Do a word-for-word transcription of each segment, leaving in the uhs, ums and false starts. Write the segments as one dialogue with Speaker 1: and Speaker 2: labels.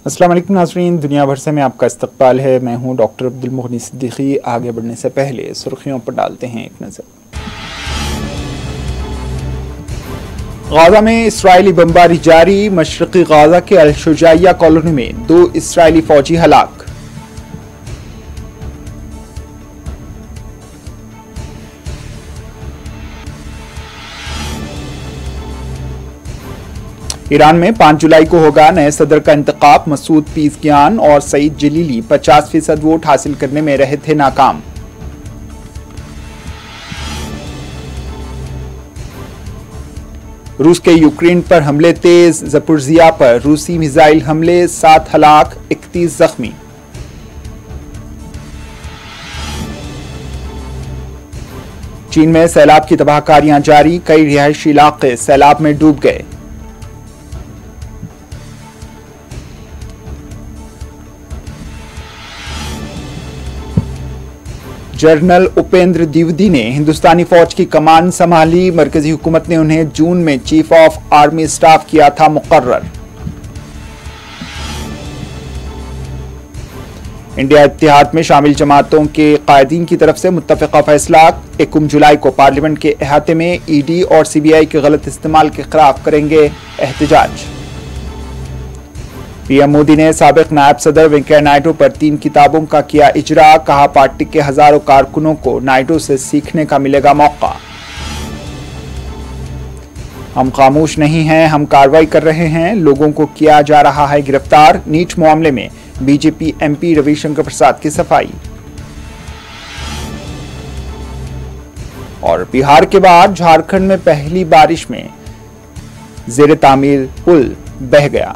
Speaker 1: अस्सलाम वालेकुम नाज़रीन, दुनिया भर से में आपका इस्तकबाल है। मैं हूं डॉक्टर अब्दुल मुगनी सिद्दीकी। आगे बढ़ने से पहले सुर्खियों पर डालते हैं एक नज़र। गाज़ा में इस्राइली बमबारी जारी। मशरक़ी गाज़ा के अल शुजाइया कॉलोनी में दो इस्राइली फौजी हलाक। ईरान में पाँच जुलाई को होगा नए सदर का इंतखाब। मसूद पीज़कियान और सईद जलीली पचास फीसद वोट हासिल करने में रहे थे नाकाम। रूस के यूक्रेन पर हमले तेज। ज़पोरिज़िया पर रूसी मिसाइल हमले, सात हलाक, इकतीस जख्मी। चीन में सैलाब की तबाहकारियां जारी। कई रिहायशी इलाके सैलाब में डूब गए। जनरल उपेंद्र द्विवेदी ने हिंदुस्तानी फौज की कमान संभाली। मरकजी हुकूमत ने उन्हें जून में चीफ ऑफ आर्मी स्टाफ किया था मुकर्रर। इंडिया इत्तेहाद में शामिल जमातों के कायदीन की तरफ से मुत्तफ़िक़ा फैसला। इक्कीस जुलाई को पार्लियामेंट के अहाते में ईडी और सीबीआई के गलत इस्तेमाल के खिलाफ करेंगे एहतजाज। पीएम मोदी ने साबिक नायब सदर वेंकैया नायडू पर तीन किताबों का किया इजरा। कहा, पार्टी के हजारों कारकुनों को नायडू से सीखने का मिलेगा मौका। हम खामोश नहीं हैं, हम कार्रवाई कर रहे हैं। लोगों को किया जा रहा है गिरफ्तार। नीट मामले में बीजेपी एमपी रविशंकर प्रसाद की सफाई। और बिहार के बाद झारखंड में पहली बारिश में जेर तामीर पुल बह गया।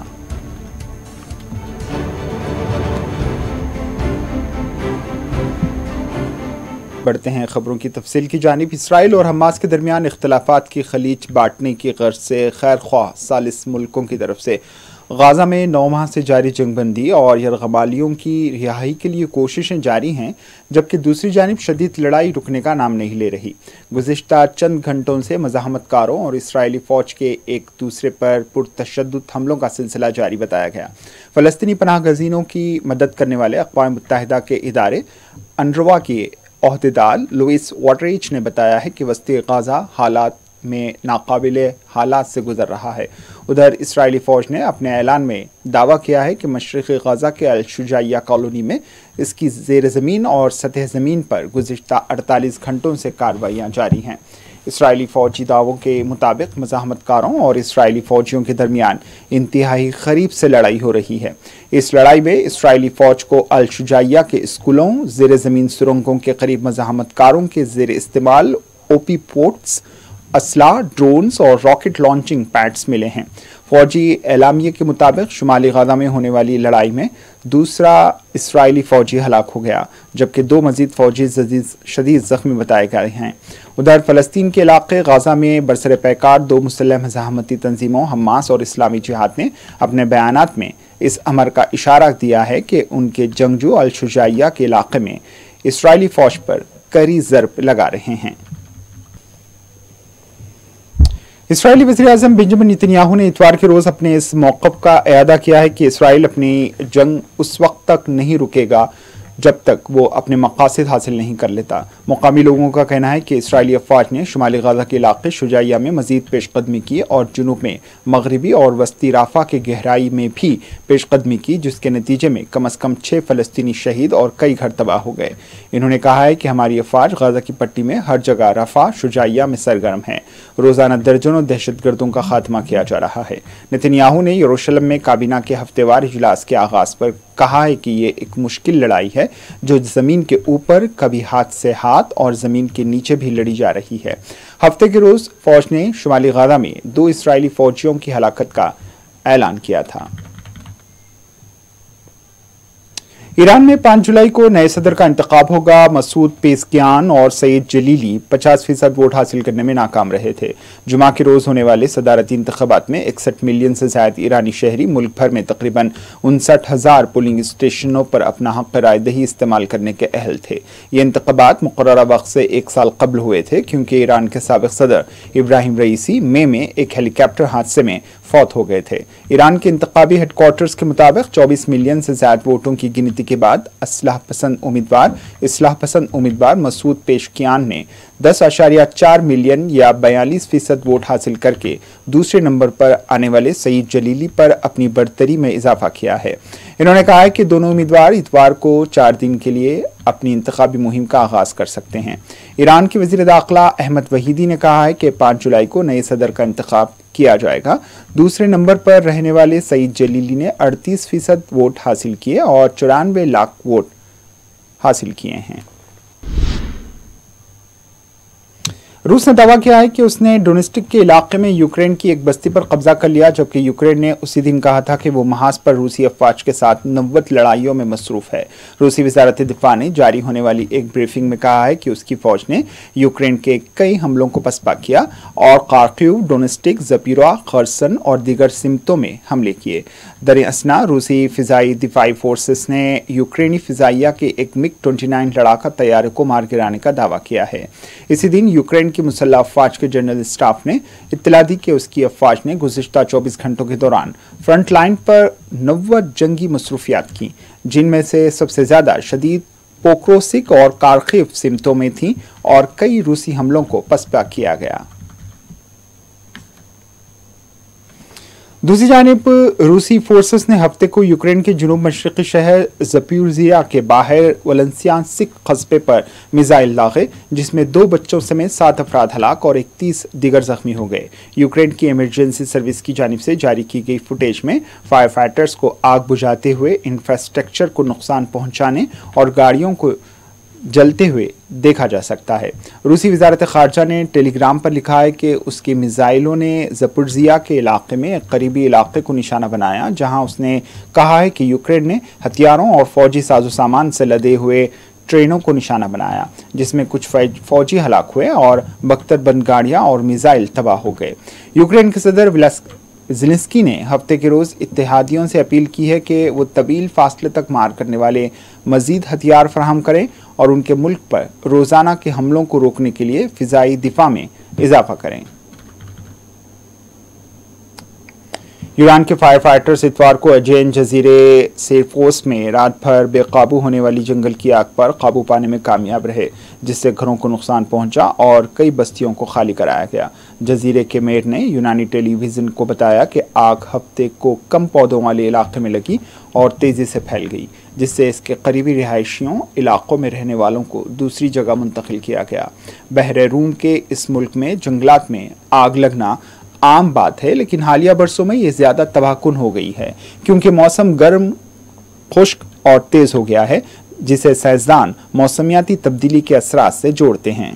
Speaker 1: बढ़ते हैं खबरों की तफसील की जानिब। इसराइल और हमास के दरमियान इख्तलाफात की खलीज बांटने की गर्ज से खैर ख्वाह सालिस मुल्कों की तरफ से गाज़ा में नौ माह से जारी जंगबंदी और यरगमालियों की रिहाई के लिए कोशिशें जारी हैं, जबकि दूसरी जानिब शदीद लड़ाई रुकने का नाम नहीं ले रही। गुज़िश्ता चंद घंटों से मज़ाहमतकारों और इसराइली फ़ौज के एक दूसरे पर पुरतशद्दुद हमलों का सिलसिला जारी बताया गया। फ़लस्तीनी पनाह गज़ीनों की मदद करने वाले अक़वाम मुत्तहिदा के इदारे अनरवा के ओहदेदार लुइस वाटरिच ने बताया है कि वस्ती गाज़ा हालात में नाकाबिले हालात से गुजर रहा है। उधर इसराइली फ़ौज ने अपने ऐलान में दावा किया है कि मशरक़ी गाज़ा के अल शुजाइया कॉलोनी में इसकी ज़ेर ज़मीन और सतह ज़मीन पर गुज़िश्ता अड़तालीस घंटों से कार्रवाइयाँ जारी हैं। इसराइली फ़ौजी दावों के मुताबिक मज़ाहमतकारों और इसराइली फ़ौजियों के दरमियान इंतहाई क़रीब से लड़ाई हो रही है। इस लड़ाई में इसराइली फ़ौज को अल शुजाइया के स्कूलों, ज़ेर ज़मीन सुरंगों के करीब मज़ाहमतकारों के ज़ेर इस्तेमाल ओपी पोर्ट्स, असला, ड्रोन्स और रॉकेट लॉन्चिंग पैड्स मिले हैं। फौजी एलामिये के मुताबिक शुमाली गाज़ा में होने वाली लड़ाई में दूसरा इसराइली फ़ौजी हलाक हो गया, जबकि दो मजीद फ़ौजी शदीद ज़ख्मी बताए गए हैं। उधर फ़लस्तीन के इलाके गाज़ा में बरसर पैकार दो मुसल्लह मज़ाहमती तंजीमों हमास और इस्लामी जिहाद ने अपने बयानात में इस अमर का इशारा दिया है कि उनके जंगजू अल शुजाइया के इलाके में इसराइली फ़ौज पर कड़ी ज़रब लगा रहे हैं। इसराइली वज़ीर-ए-आज़म बेंजामिन नेतन्याहू ने इतवार के रोज़ अपने इस मौक़िफ़ का एआदा किया है कि इसराइल अपनी जंग उस वक्त तक नहीं रुकेगा जब तक वो अपने मक़ासिद हासिल नहीं कर लेता। मुकामी लोगों का कहना है कि इसराइली अफ़वाज ने शुमाली गाज़ा के इलाके शुजाइया में मज़ीद पेशकदमी की और जुनूब में मगरबी और वस्ती राफ़ा के गहराई में भी पेशकदमी की, जिसके नतीजे में कम अज़ कम छः फ़लस्तीनी शहीद और कई घर तबाह हो गए। इन्होंने कहा है कि हमारी अफ़वाज गाज़ा की पट्टी में हर जगह रफ़ा, शुजाइया में सरगर्म है। रोज़ाना दर्जनों दहशतगर्दों का खात्मा किया जा रहा है। नेतन्याहू ने यरूशलेम में काबीना के हफ्तेवार इजलास के आगाज़ पर कहा है कि ये एक मुश्किल लड़ाई है जो ज़मीन के ऊपर, कभी हाथ से हाथ और ज़मीन के नीचे भी लड़ी जा रही है। हफ्ते के रोज़ फ़ौज ने शुमाली गाज़ा में दो इसराइली फ़ौजियों की हलाकत का ऐलान किया था। ईरान में पाँच जुलाई को नए सदर का इंतखाब होगा। मसूद पेज़कियान और सईद जलीली पचास फीसद वोट हासिल करने में नाकाम रहे थे। जुमा के रोज़ होने वाले सदारती इंतखाबात में इकसठ मिलियन से ज़्यादा ईरानी शहरी मुल्क भर में तकरीबन उनसठ हज़ार पोलिंग स्टेशनों पर अपना हक़ रायदही इस्तेमाल करने के अहल थे। ये इंतखाबात मुकर्ररा वक्त से एक साल कबल हुए थे, क्योंकि ईरान के साबिक़ सदर इब्राहिम रईसी मई में एक हेलीकॉप्टर हादसे में फौत हो गए थे। ईरान के इंतखाबी हेडक्वार्टर्स के मुताबिक चौबीस मिलियन से ज्यादा वोटों की गिनती के बाद असलाह पसंद उम्मीदवार इसलाह पसंद उम्मीदवार मसूद पेशकियान ने दस आशारिया चार मिलियन या बयालीस फीसद वोट हासिल करके दूसरे नंबर पर आने वाले सईद जलीली पर अपनी बढ़तरी में इजाफा किया है। इन्होंने कहा है कि दोनों उम्मीदवार इतवार को चार दिन के लिए अपनी इंतखाबी मुहिम का आगाज कर सकते हैं। ईरान के वजीर दाखिला अहमद वहीदी ने कहा है कि पाँच जुलाई को नए सदर का इंतखाब किया जाएगा। दूसरे नंबर पर रहने वाले सईद जलीली ने अड़तीस फीसद वोट हासिल किए और चौरानवे लाख वोट हासिल किए हैं। रूस ने दावा किया है कि उसने डोनेस्टिक के इलाके में यूक्रेन की एक बस्ती पर कब्जा कर लिया, जबकि यूक्रेन ने उसी दिन कहा था कि वो महाज पर रूसी अफवाज के साथ नब्बे लड़ाइयों में मसरूफ है। रूसी वजारत दिफा ने जारी होने वाली एक ब्रीफिंग में कहा है कि उसकी फौज ने यूक्रेन के कई हमलों को पसपा किया और खार्किव, डोनेस्टिक, जपीरा, खरसन और दीगर सिमतों में हमले किए। दरअसना रूसी फिजाई दिफाई फोर्सेस ने यूक्रेनी फिजाइया के एक मिग ट्वेंटी नाइन लड़ाका तैयारे को मार गिराने का दावा किया है। इसी दिन यूक्रेन की मुसल्लह अफवाज के जनरल स्टाफ ने इत्तला दी कि उसकी अफवाज ने गुज़िश्ता चौबीस घंटों के दौरान फ्रंट लाइन पर नब्बे जंगी मसरूफियात की, जिनमें से सबसे ज्यादा शदीद पोक्रोसिक और कारखिव सिमतों में थी और कई रूसी हमलों को पसपा किया गया। दूसरी जानिब रूसी फोर्सेस ने हफ्ते को यूक्रेन के जुनूब मशरक़ी शहर ज़पोरिज़िया के बाहर वलेंसियान्स्क कस्बे पर मिसाइल दागे, जिसमें दो बच्चों समेत सात अफराद हलाक और इकतीस दीगर जख्मी हो गए। यूक्रेन की इमरजेंसी सर्विस की जानिब से जारी की गई फुटेज में फायर फाइटर्स को आग बुझाते हुए इंफ्रास्ट्रक्चर को नुकसान पहुंचाने और गाड़ियों को जलते हुए देखा जा सकता है। रूसी वजारत खारजा ने टेलीग्राम पर लिखा है कि उसकी मिसाइलों ने ज़पोरिज़िया के इलाके में एक करीबी इलाके को निशाना बनाया, जहां उसने कहा है कि यूक्रेन ने हथियारों और फौजी साजो सामान से लदे हुए ट्रेनों को निशाना बनाया, जिसमें कुछ फौजी हलाक हुए और बख्तर बंद गाड़ियां और मिसाइल तबाह हो गए। यूक्रेन के सदर ज़ेलेंस्की ने हफ्ते के रोज़ इत्तेहादियों से अपील की है कि वो तवील फासले तक मार करने वाले मजीद हथियार फराहम करें और उनके मुल्क पर रोज़ाना के हमलों को रोकने के लिए फ़िज़ाई दिफा में इजाफा करें। ईरान के फायर फाइटर्स इतवार को अजेन जजीरे सेफोस में रात भर बेकाबू होने वाली जंगल की आग पर काबू पाने में कामयाब रहे, जिससे घरों को नुकसान पहुंचा और कई बस्तियों को खाली कराया गया। जजीरे के मेयर ने यूनानी टेलीविज़न को बताया कि आग हफ्ते को कम पौधों वाले इलाके में लगी और तेज़ी से फैल गई, जिससे इसके करीबी रिहायशियों इलाकों में रहने वालों को दूसरी जगह मुंतकिल किया गया। बहरे रूम के इस मुल्क में जंगलात में आग लगना आम बात है, लेकिन हालिया बरसों में ये ज़्यादा तबाहकुन हो गई है क्योंकि मौसम गर्म, खुश्क और तेज़ हो गया है, जिसे साइंसदान मौसमियाती तब्दीली के असरात से जोड़ते हैं।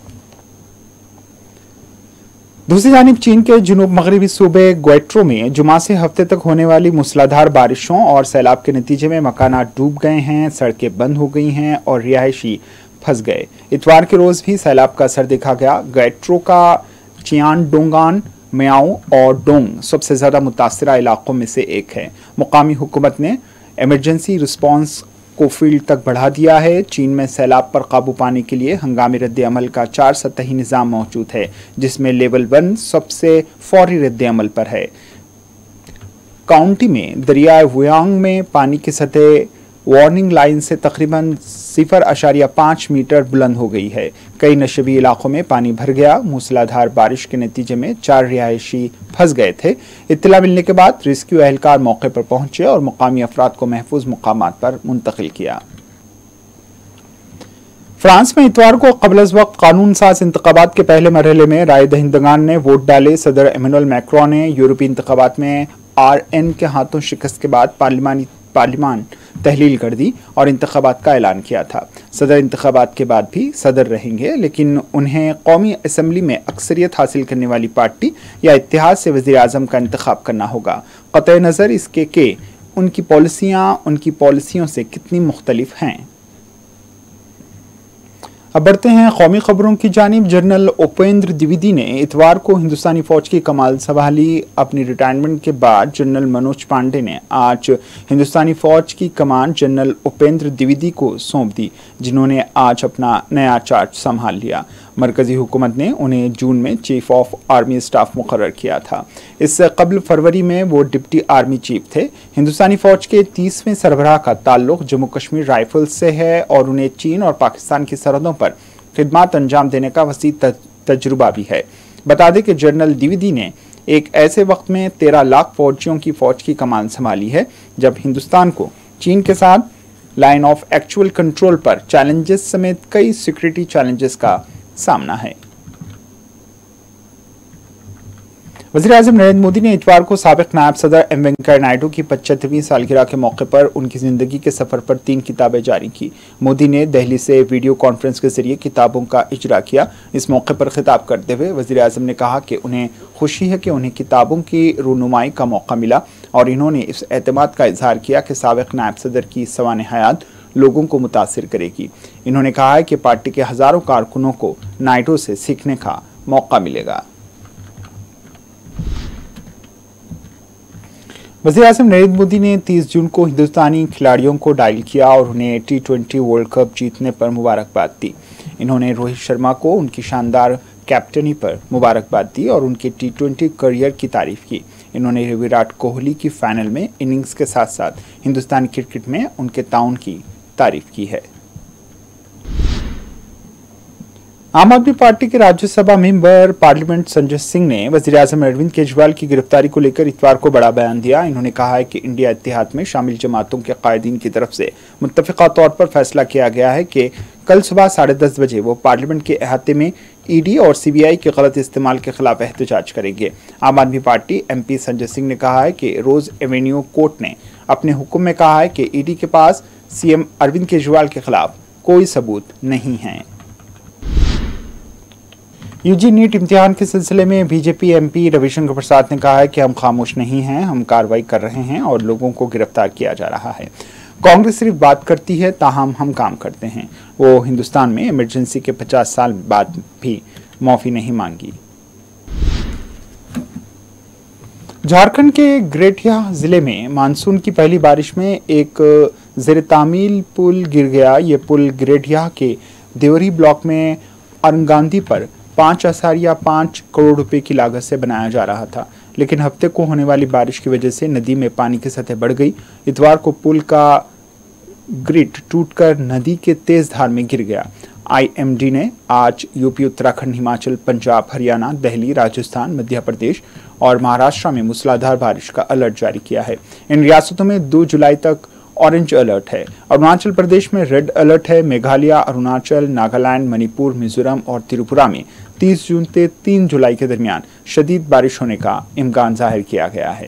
Speaker 1: दूसरी जानिब चीन के जुनूब मगरबी सूबे ग्वेट्रो में जुमा से हफ्ते तक होने वाली मूसलाधार बारिशों और सैलाब के नतीजे में मकानात डूब गए हैं, सड़कें बंद हो गई हैं और रिहायशी फंस गए। इतवार के रोज़ भी सैलाब का असर देखा गया। ग्वेट्रो का चियानडोंगान, म्याओ और डोंग सबसे ज़्यादा मुतासरा इलाकों में से एक है। मुकामी हुकूमत ने एमरजेंसी रिस्पांस को फील्ड तक बढ़ा दिया है। चीन में सैलाब पर काबू पाने के लिए हंगामी रद्द अमल का चार सतही निज़ाम मौजूद है, जिसमें लेवल वन सबसे फौरी रद्द अमल पर है। काउंटी में दरियाए हुयांग में पानी की सतह वार्निंग लाइन से तकरीबन सिफर अशारिया पाँच मीटर बुलंद हो गई है। कई नशबी इलाकों में पानी भर गया। मूसलाधार बारिश के नतीजे में चार रिहायशी फंस गए थे। इत्तला मिलने के बाद रेस्क्यू एहलकार मौके पर पहुंचे और मुकामी अफराद को महफूज मुकामात पर मुंतकिल किया। फ्रांस में इतवार को क़ब्ल वक्त कानून साज इंतखाबात के पहले मरहले में राय दहिंदगान ने वोट डाले। सदर इमैनुअल मैक्रों ने यूरोपीय इंतखाबात में आर एन के हाथों शिकस्त के बाद पार्लिमानी पार्लिमान तहलील कर दी और इंतखाबात का ऐलान किया था। सदर इंतखाबात के बाद भी सदर रहेंगे, लेकिन उन्हें कौमी असम्बली में अक्सरियत हासिल करने वाली पार्टी या इत्तेहाद से वज़ीर आज़म का इंतखाब करना होगा, क़तई नज़र इसके कि उनकी पॉलिसियाँ उनकी पॉलिसियों से कितनी मुख्तलिफ हैं। अब बढ़ते हैं कौमी खबरों की जानिब। जनरल उपेंद्र द्विवेदी ने इतवार को हिंदुस्तानी फौज की कमान संभाली। अपनी रिटायरमेंट के बाद जनरल मनोज पांडे ने आज हिंदुस्तानी फौज की कमान जनरल उपेंद्र द्विवेदी को सौंप दी, जिन्होंने आज अपना नया चार्ज संभाल लिया। मरकजी हुकूमत ने उन्हें जून में चीफ ऑफ आर्मी स्टाफ मुकर्रर किया था। इससे कबल फरवरी में वो डिप्टी आर्मी चीफ थे। हिंदुस्तानी फौज के तीसवें सरबराह का ताल्लुक जम्मू कश्मीर राइफल्स से है और उन्हें चीन और पाकिस्तान की सरहदों पर खिदमत अंजाम देने का वसी तजुर्बा भी है। बता दें कि जनरल द्विवेदी ने एक ऐसे वक्त में तेरह लाख फौजियों की फौज की कमान संभाली है जब हिंदुस्तान को चीन के साथ लाइन ऑफ एक्चुअल कंट्रोल पर चैलेंजेस समेत कई सिक्योरिटी चैलेंजेस का सामना है। वज़ीर-ए-आज़म नरेंद्र मोदी ने इतवार को साबिक नायब सदर एम वेंकैया नायडू की पचहत्तरवीं सालगिरह के मौके पर उनकी जिंदगी के सफर पर तीन किताबें जारी की। मोदी ने दिल्ली से वीडियो कॉन्फ्रेंस के जरिए किताबों का इजरा किया। इस मौके पर खिताब करते हुए वज़ीर-ए-आज़म ने कहा कि उन्हें खुशी है कि उन्हें किताबों की रूनुमाई का मौका मिला और इन्होंने इस एतमाद का इजहार किया कि साबिक नायब सदर की सवाने हयात लोगों को मुतासिर करेगी। इन्होंने कहा है कि पार्टी के हजारों कारकुनों को नायडू से सीखने का मौका मिलेगा। वज़ीर-ए-आज़म नरेंद्र मोदी ने तीस जून को हिंदुस्तानी खिलाड़ियों को डायल किया और उन्हें टी ट्वेंटी वर्ल्ड कप जीतने पर मुबारकबाद दी। इन्होंने रोहित शर्मा को उनकी शानदार कैप्टनी पर मुबारकबाद दी और उनके टी ट्वेंटी करियर की तारीफ की। इन्होंने विराट कोहली की फाइनल में इनिंग्स के साथ साथ हिंदुस्तानी क्रिकेट में उनके ताउन की तारीफ की है। आम आदमी पार्टी के राज्यसभा मेंबर पार्लियामेंट संजय सिंह ने वज़ीर-ए-आज़म अरविंद केजरीवाल की गिरफ्तारी को लेकर इतवार को बड़ा बयान दिया। इन्होंने कहा है कि इंडिया इत्तेहाद में शामिल जमातों के कायदीन की तरफ से मुत्तफ़िक़ा तौर पर फैसला किया गया है कि कल सुबह साढ़े दस बजे वो पार्लियामेंट के अहाते में ईडी और सीबीआई के गलत इस्तेमाल के खिलाफ एहतजाज करेंगे। आम आदमी पार्टी एमपी संजय सिंह ने कहा है कि रोज एवेन्यू कोर्ट ने अपने हुक्म में कहा है कि ईडी के पास सीएम अरविंद केजरीवाल के खिलाफ कोई सबूत नहीं है। यूजी नीट इम्तिहान के सिलसिले में बीजेपी एमपी रविशंकर प्रसाद ने कहा है कि हम खामोश नहीं हैं, हम कार्रवाई कर रहे हैं और लोगों को गिरफ्तार किया जा रहा है। कांग्रेस सिर्फ बात करती है, ताहम हम काम करते हैं। वो हिंदुस्तान में इमरजेंसी के पचास साल बाद भी माफी नहीं मांगी। झारखंड के ग्रेटिया जिले में मानसून की पहली बारिश में एक ज़ेर तामील पुल गिर गया। ये पुल ग्रेटिया के देवरी ब्लॉक में अरंगांदी पर पाँच अशारिया पाँच करोड़ रुपए की लागत से बनाया जा रहा था, लेकिन हफ्ते को होने वाली बारिश की वजह से नदी में पानी की सतह बढ़ गई। इतवार को पुल का ग्रिड टूटकर नदी के तेज धार में गिर गया। आईएमडी ने आज यूपी, उत्तराखंड, हिमाचल, पंजाब, हरियाणा, दिल्ली, राजस्थान, मध्य प्रदेश और महाराष्ट्र में मूसलाधार बारिश का अलर्ट जारी किया है। इन रियासतों में दो जुलाई तक ऑरेंज अलर्ट है। अरुणाचल प्रदेश में रेड अलर्ट है। मेघालय, अरुणाचल, नागालैंड, मणिपुर, मिजोरम और त्रिपुरा में तीस जून से तीन जुलाई के दरमियान शदीद बारिश होने का इम्कान जाहिर किया गया है।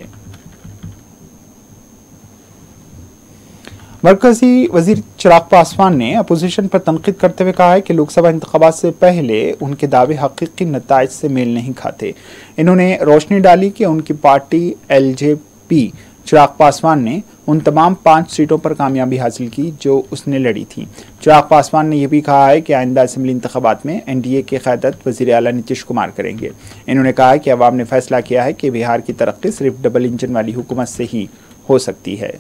Speaker 1: मरकजी वजीर चिराग पासवान ने अपोजिशन पर तनकीद करते हुए कहा है कि लोकसभा इंतखाबात से पहले उनके दावे हकीकी नताइज से मेल नहीं खाते। इन्होंने रोशनी डाली कि उनकी पार्टी एलजेपी चिराग पासवान ने उन तमाम पांच सीटों पर कामयाबी हासिल की जो उसने लड़ी थी। चिराग पासवान ने यह भी कहा है कि आइंदा असेंबली इंतखाबात में एनडीए की क़यादत वज़ीर आला नीतीश कुमार करेंगे। इन्होंने कहा है कि अवाम ने फैसला किया है कि बिहार की तरक्की सिर्फ डबल इंजन वाली हुकूमत से ही हो सकती है।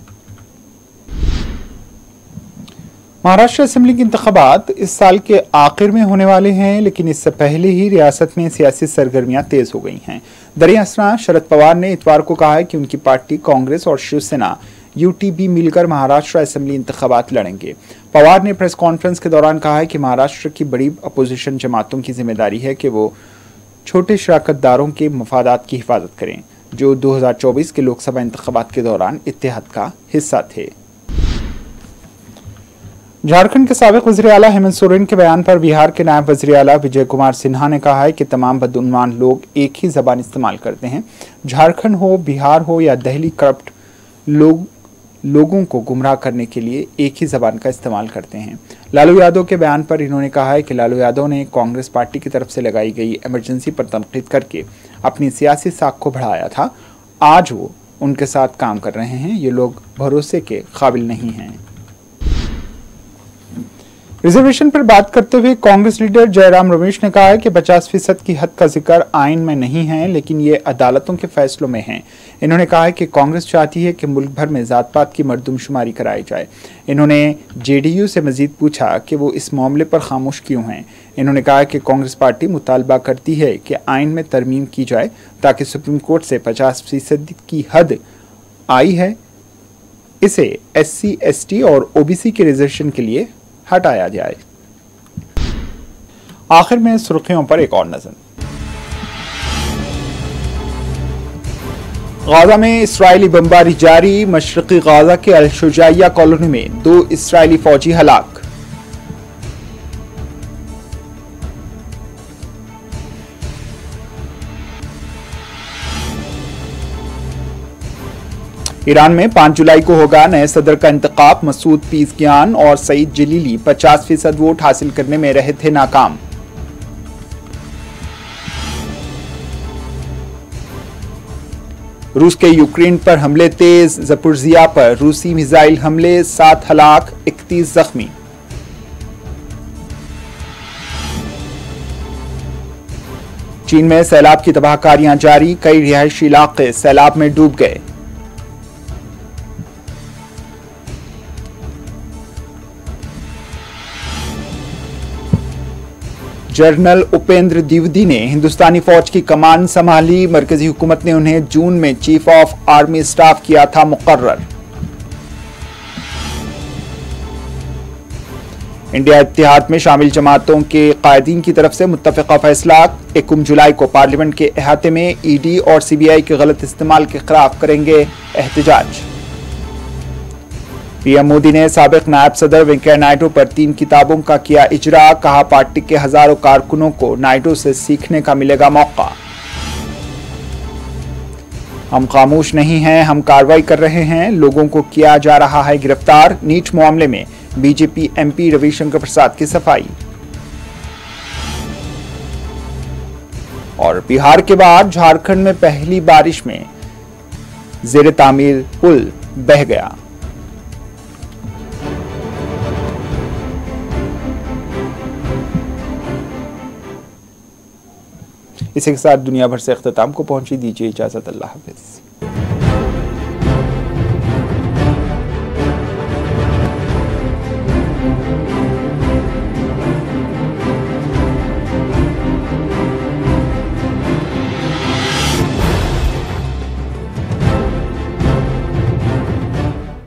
Speaker 1: महाराष्ट्र असेंबली के इंतखाबात इस साल के आखिर में होने वाले हैं, लेकिन इससे पहले ही रियासत में सियासी सरगर्मियां तेज हो गई हैं। दरिया असरा शरद पवार ने इतवार को कहा है कि उनकी पार्टी कांग्रेस और शिवसेना यूटीबी मिलकर महाराष्ट्र असेंबली इंतखाबात लड़ेंगे। पवार ने प्रेस कॉन्फ्रेंस के दौरान कहा है कि महाराष्ट्र की बड़ी अपोजिशन जमातों की जिम्मेदारी है कि वो छोटे शराकतदारों के मफादात की हिफाजत करें जो दो हज़ार चौबीस के लोकसभा इंतखाबात के दौरान इत्तेहाद का हिस्सा थे। झारखंड के साबिक वज़ीर आला हेमंत सोरेन के बयान पर बिहार के नायब वज़ीर आला विजय कुमार सिन्हा ने कहा है कि तमाम बदउन्वान लोग एक ही जबान इस्तेमाल करते हैं। झारखंड हो, बिहार हो या दिल्ली, करप्ट लोग लोगों को गुमराह करने के लिए एक ही जबान का इस्तेमाल करते हैं। लालू यादव के बयान पर इन्होंने कहा है कि लालू यादव ने कांग्रेस पार्टी की तरफ से लगाई गई इमरजेंसी पर तनकीद करके अपनी सियासी साख को बढ़ाया था। आज वो उनके साथ काम कर रहे हैं। ये लोग भरोसे के काबिल नहीं हैं। रिजर्वेशन पर बात करते हुए कांग्रेस लीडर जयराम रमेश ने कहा है कि पचास फीसद की हद का जिक्र आइन में नहीं है, लेकिन ये अदालतों के फैसलों में है। इन्होंने कहा है कि कांग्रेस चाहती है कि मुल्क भर में जात पात की मर्दमशुमारी कराई जाए। इन्होंने जेडीयू से मजीद पूछा कि वो इस मामले पर खामोश क्यों हैं। इन्होंने कहा कि कांग्रेस पार्टी मुतालबा करती है कि आइन में तरमीम की जाए ताकि सुप्रीम कोर्ट से पचास फीसद की हद आई है इसे एस सी एस टी और ओ बी सी के रिजर्वेशन के लिए हटाया जाए। आखिर में सुर्खियों पर एक और नजर। गाजा में इस्राएली बमबारी जारी। मशरकी गाजा के अल शुजाइया कॉलोनी में दो इस्राएली फौजी हलाक। ईरान में पांच जुलाई को होगा नए सदर का इंतखाब। मसूद पीज़गियान और सईद जलीली पचास फीसद वोट हासिल करने में रहे थे नाकाम। रूस के यूक्रेन पर हमले तेज। ज़पोरिज़िया पर रूसी मिसाइल हमले, सात हलाक, इकतीस जख्मी। चीन में सैलाब की तबाहकारियां जारी। कई रिहायशी इलाके सैलाब में डूब गए। जनरल उपेंद्र द्विवेदी ने हिंदुस्तानी फौज की कमान संभाली। मरकजी हुकूमत ने उन्हें जून में चीफ ऑफ आर्मी स्टाफ किया था मुकर्रर। इंडिया इत्तेहाद में शामिल जमातों के कायदीन की तरफ से मुत्तफ़िक़ा फैसला। इक्कीस जुलाई को पार्लियामेंट के अहाते में ईडी और सीबीआई के गलत इस्तेमाल के खिलाफ करेंगे एहतजाज। पीएम मोदी ने साबिक नायब सदर वेंकैया नायडू पर तीन किताबों का किया इजरा। कहा पार्टी के हजारों कारकुनों को नायडू से सीखने का मिलेगा मौका। हम खामोश नहीं हैं, हम कार्रवाई कर रहे हैं। लोगों को किया जा रहा है गिरफ्तार। नीट मामले में बीजेपी एमपी रविशंकर प्रसाद की सफाई। और बिहार के बाद झारखंड में पहली बारिश में जेर तामीर पुल बह गया। इसी के साथ दुनिया भर से अख्ताम को पहुंची दीजिए इजाजत। अल्लाह हाफिज।